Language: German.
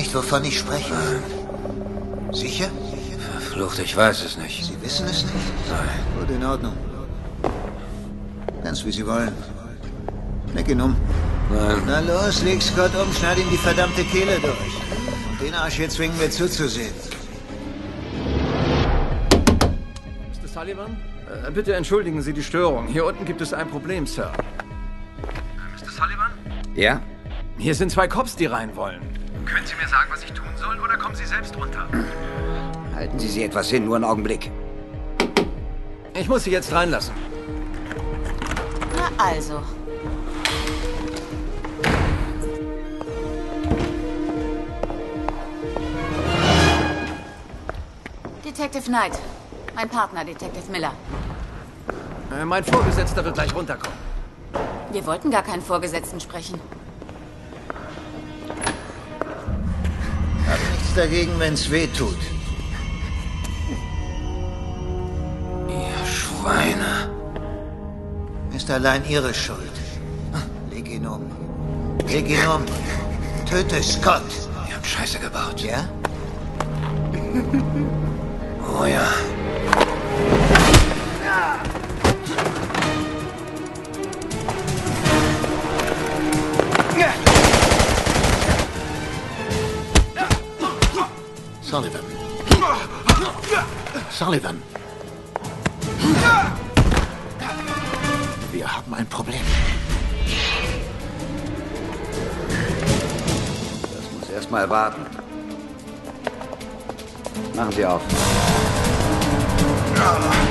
nicht, wovon ich spreche? Sicher? Verflucht, ich weiß es nicht. Sie wissen es nicht? Nein. Gut, in Ordnung. Ganz wie Sie wollen. Leg ihn um. Nein. Na los, leg Scott um, schneid ihm die verdammte Kehle durch. Und den Arsch hier zwingen wir zuzusehen. Mr. Sullivan? Bitte entschuldigen Sie die Störung. Hier unten gibt es ein Problem, Sir. Mr. Sullivan? Ja? Hier sind 2 Cops, die rein wollen. Können Sie mir sagen, was ich tun soll, oder kommen Sie selbst runter? Halten Sie sie etwas hin, nur einen Augenblick. Ich muss Sie jetzt reinlassen. Na also. Detective Knight. Mein Partner, Detective Miller. Mein Vorgesetzter wird gleich runterkommen. Wir wollten gar keinen Vorgesetzten sprechen. Hab nichts dagegen, wenn's weh tut. Ihr Schweine. Ist allein Ihre Schuld. Leg ihn um. Leg ihn um. Töte Scott. Ihr habt Scheiße gebaut. Ja? Oh ja. Sullivan. Sullivan. Wir haben ein Problem. Das muss erst mal warten. Machen Sie auf.